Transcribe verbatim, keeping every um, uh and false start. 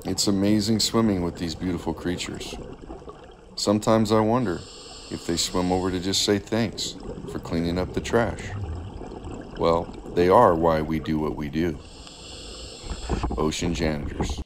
It's amazing swimming with these beautiful creatures. Sometimes I wonder if they swim over to just say thanks for cleaning up the trash. Well, they are why we do what we do. Ocean janitors.